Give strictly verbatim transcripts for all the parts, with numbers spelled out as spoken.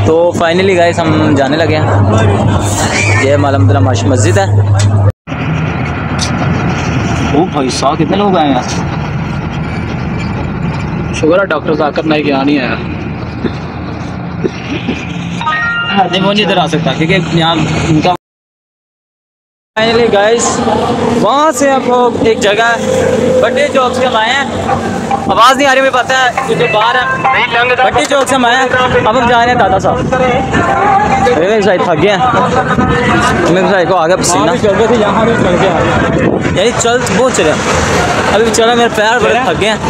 तो finally guys हम जाने लगे हैं। ये मालमदुल्ला मस्जिद है। ओ भाई साहब कितने लोग आए हैं। शुगर है डॉक्टर जाकर नहीं गया नहीं आया। नहीं वो नहीं इधर आ सकता क्योंकि यहाँ उनका फाइनली गाइस वहाँ से हम लोग एक जगह बड्डे चौक से हम आए हैं। आवाज़ नहीं आ रही मुझे पता है क्योंकि बाहर है। बड्डे चौक से हम आए हैं। अब हम जा रहे हैं दादा साहब। मेरे साइड थक गए हैं। मेरे साइड को आगे पसीना यानी चल बहुत चले अभी चला मेरे पैर बड़े थक गए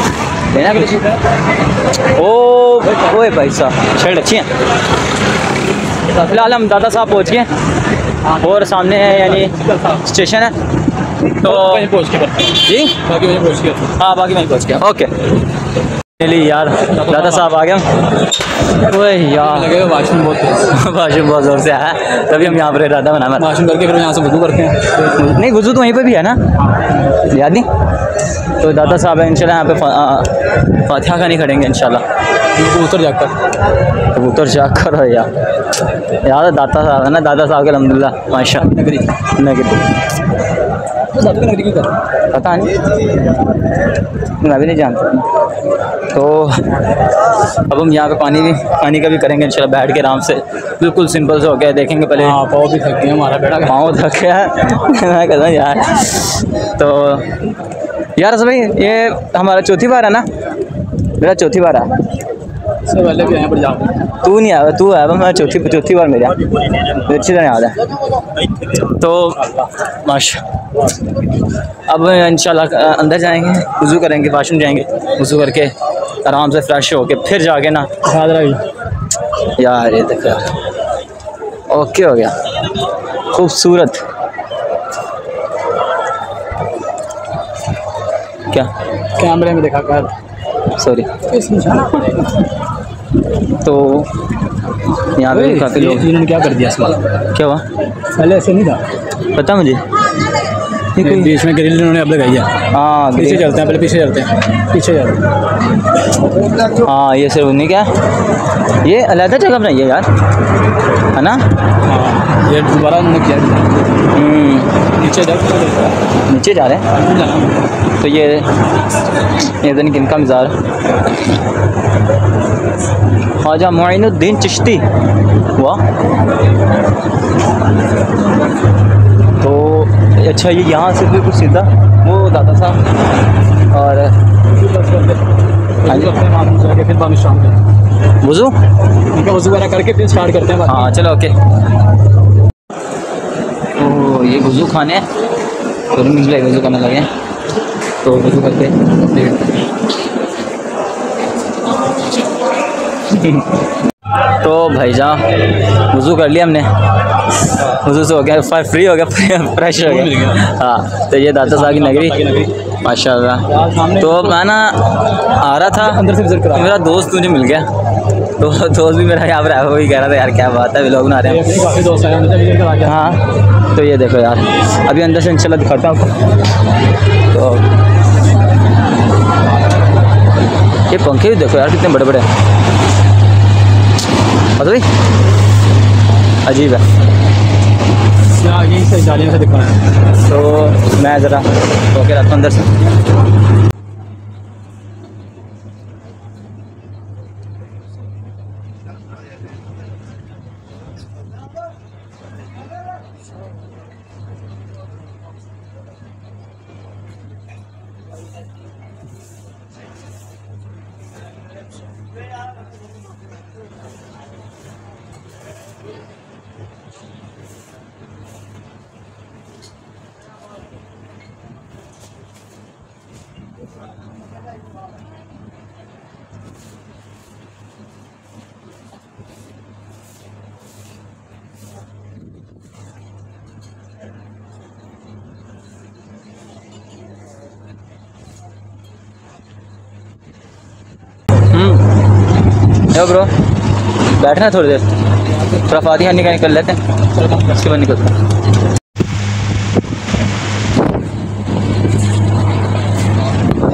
हैं। ओ ओए भाई साहब शर्ट अच्छी है। फिलहाल हम दादा साहब पहुँच गए और सामने है यानी स्टेशन है तो वहीं पहुँच के जी बाकी वहीं पहुँच के हाँ बाकी वहीं पहुँच गया। ओके चलिए यार दादा साहब आ गए। वही यार लगेगा वाशरूम बहुत वाशरूम बहुत ज़ोर से आया तभी हम यहाँ पर इरादा बना मैं वाशरूम करके फिर यहाँ से वजू करते हैं। नहीं वजू तो वहीं पे भी है ना याद नहीं। तो दादा साहब है इंशाल्लाह यहाँ पे फातिहा का नहीं खड़ेंगे इंशाल्लाह। कबूतर जाकर कबूतर जाकर है यार यार दादा साहब है ना दादा साहब के अल्हम्दुलिल्लाह माशा नगरी नगरी पता नहीं मैं भी नहीं जानता। तो अब हम यहाँ पे पानी भी पानी का भी करेंगे इंशाल्लाह बैठ के आराम से बिल्कुल सिंपल से हो गया देखेंगे पहले। हाँ पाँव भी थक गया हमारा बेटा पाँव थक गया मैं कहता हूँ यार। तो यार असल भाई ये हमारा चौथी बार है ना मेरा चौथी बार है। इससे पहले भी यहाँ पर जाओ तू नहीं आया तू आया मैं चौथी चौथी बार मेरा अच्छी तरह याद है। तो माशा अब इंशाल्लाह अंदर जाएंगे वज़ू करेंगे वाशरूम जाएंगे वज़ू करके आराम से फ्रेश होके फिर जाके ना यार ये देखो यार ओके हो गया खूबसूरत। क्या कैमरे में देखा कर सॉरी। तो यहाँ पे काफ़ी लोग इन्होंने क्या कर दिया इसमें क्या हुआ पहले ऐसे नहीं था पता मुझे बीच में ग्रिल इन्होंने अब लगाई है। हाँ पीछे चलते हैं पहले पीछे चलते हैं पीछे चलते हैं। हाँ ये सिर्फ नहीं क्या ये अलग जगह बनाई है यार है ना। हाँ ये दोबारा उन्होंने किया नीचे नीचे जा रहे हैं। तो ये ये दिन किन का मज़ार ख्वाजा मोइनुद्दीन चिश्ती हुआ। तो अच्छा ये यहाँ से बिल्कुल सीधा वो दादा साहब और फिर बाद शाम को वज़ू इनका वज़ू वगैरह करके फिर स्टार्ट करते हैं। हाँ चलो ओके। तो ये वज़ू खाने तो निकले वज़ू करने लगे तो वज़ू करके तो भाईजान वज़ू कर लिया हमने वज़ू से हो गया फ्री हो गया फ्रेश हो गया। हाँ तो ये दादा साहब की नगरी माशाल्लाह। तो मैं ना आ रहा था अंदर से विजिट करा मेरा दोस्त मुझे मिल गया तो दोस्त भी मेरा यहाँ पर आया वही कह रहा था यार क्या बात है लोग ना रहे हैं काफ़ी दोस्त आए। हाँ तो ये देखो यार अभी अंदर से इंशाल्लाह दिखाता हूँ। तो ये पंखे भी देखो यार कितने बड़े बड़े हैं मतलब भाई अजीब है। यहीं से जालियों से दिखा है। तो मैं ज़रा होके रखता हूँ अंदर से। यो ब्रो बैठना थोड़ी देर थोड़ा फातिहा निकाल निकल लेते हैं उसके बाद निकलते हैं।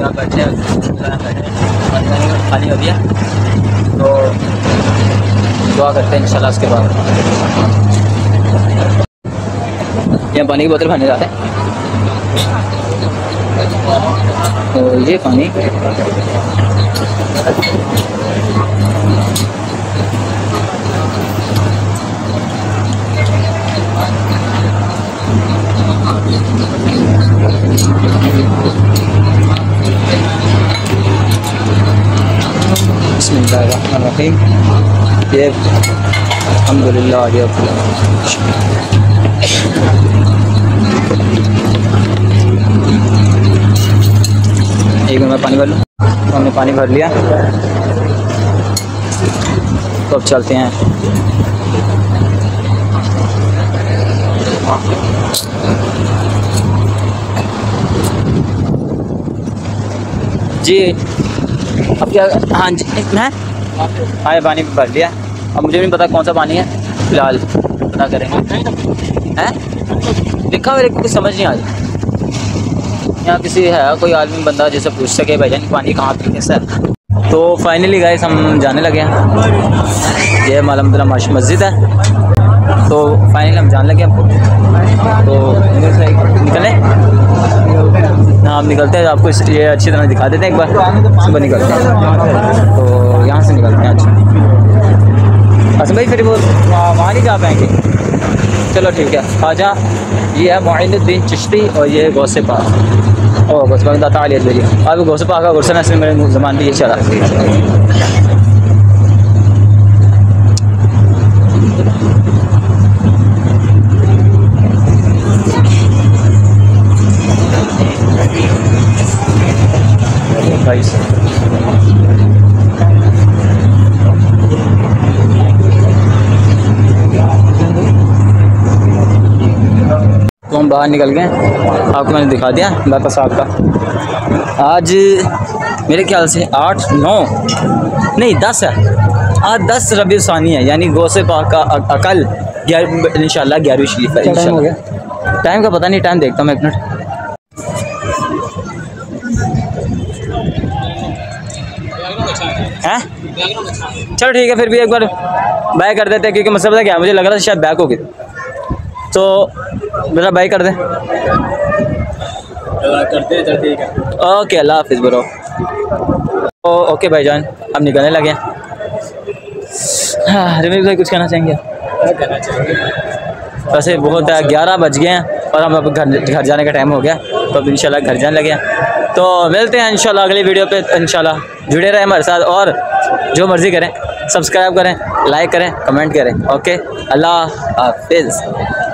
खाली हो गया तो दुआ करते हैं इंशाल्लाह। उसके बाद यहाँ पानी की बोतल भरने जाते हैं। तो ये पानी बिस्मिल्लाहिर्रहमानिर्रहीम। ये अल्हम्दुलिल्लाह ये एक मिनट में पानी भर लूँ। तो हमने पानी भर लिया, तो अब चलते हैं। जी अब क्या? हाँ जी मैं हाँ पानी भर लिया। अब मुझे नहीं पता कौन सा पानी है, फिलहाल पता करेंगे। हैं लिखा मेरे को कुछ समझ नहीं आ रही। यहाँ किसी है कोई आदमी बंदा जैसे पूछ सके भाईजान पानी कहाँ पे कैसा है। तो फाइनली गाइस हम जाने लगे हैं। ये मालूम माश मस्जिद है। तो फाइनली हम जाने लगे हैं। तो निकले हाँ हम निकलते हैं। आपको ये अच्छी तरह दिखा देते हैं एक बार। सुबह निकलते हैं तो यहाँ से निकलते हैं। अच्छा अच्छा भाई फिर वो वहाँ नहीं जा पाएंगे। चलो ठीक है आजा। ये है मोइनुद्दीन चिश्ती और ये गौसे पाक और गौसे पाक दाता आलियत मेरी। अब गौसे पाक का गुरसन असली मेरे ज़बान भी ये चला। तो हम बाहर निकल गए। आपको मैंने दिखा दिया दाता साहब का। आज मेरे ख्याल से आठ नौ नहीं दस है। आज दस रबी सानी है, यानी गौसे पाक का अकल ग्यारह इंशाल्लाह ग्यारहवीं शरीफ है इंशाल्लाह। टाइम का पता नहीं, टाइम देखता हूँ मैं एक मिनट। हैं चलो ठीक है फिर भी एक बार बाय कर देते हैं, क्योंकि मसला क्या है मुझे लग रहा था शायद बैक होगी। तो मेरा बाय कर दे। करते हैं चल ठीक है। ओके अल्लाह हाफिज़ ब्रो। ओ ओके भाईजान हम निकलने लगे। हाँ रमीज भाई कुछ कहना चाहेंगे? कहना चाहिए वैसे बहुत ग्यारह बज गए हैं और हम अब घर घर जाने का टाइम हो गया। तो अब इंशाल्लाह घर जाने लगे हैं। तो मिलते हैं इंशाल्लाह अगली वीडियो पे। इंशाल्लाह जुड़े रहें हमारे साथ और जो मर्ज़ी करें, सब्सक्राइब करें, लाइक करें, कमेंट करें। ओके अल्लाह हाफिज़।